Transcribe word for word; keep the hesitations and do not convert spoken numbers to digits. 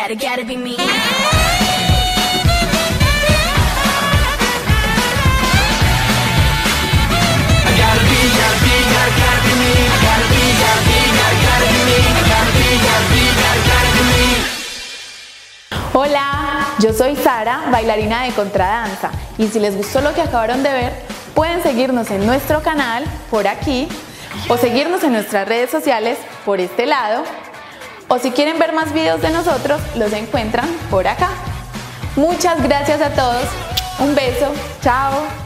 gotta, gotta be me. Hola, yo soy Sara, bailarina de contradanza, y si les gustó lo que acabaron de ver, pueden seguirnos en nuestro canal por aquí, o seguirnos en nuestras redes sociales por este lado, o si quieren ver más videos de nosotros, los encuentran por acá. Muchas gracias a todos, un beso, chao.